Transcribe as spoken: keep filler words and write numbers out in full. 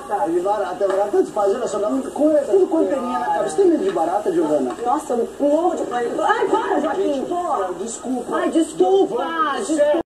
barata. De barata, barata fazendo essa nome, tudo com anteninha na cabeça. Você tem medo de barata, Giovana? Nossa, eu morro de pânico. Ai, para, Joaquim, porra. Desculpa. Ai, desculpa, desculpa.